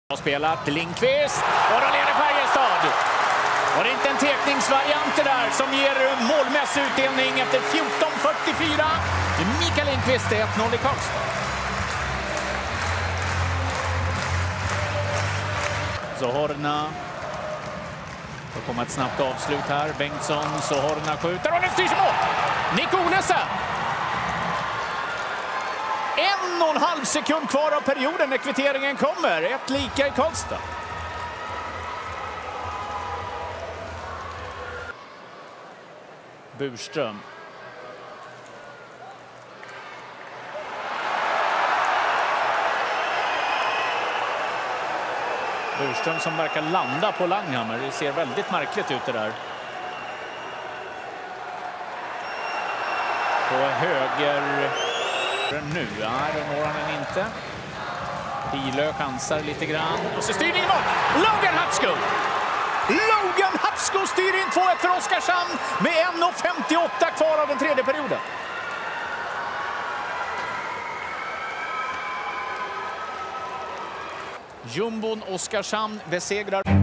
Spelat Lindqvist och då leder Färjestad. Och det är inte en tekningsvariant där som ger målmässig utdelning efter 14:44. Mikael Lindqvist 1-0 i Karlstad. Zohorna. Det kommer ett snabbt avslut här. Bengtsson, Zohorna skjuter och nu styrs mål. Nick Olesen. 1,5 sekund kvar av perioden när kvitteringen kommer. Ett lika i Karlstad. Burström. Burström som verkar landa på Langhammer. Det ser väldigt märkligt ut det där. På höger nu. Ja, då når han den inte. Pilö chansar lite grann. Och så styr in mål. Logan Hatsko! Logan Hatsko styr in 2-1 för Oskarshamn med 1:58 kvar av den tredje perioden. Jumbon Oskarshamn besegrar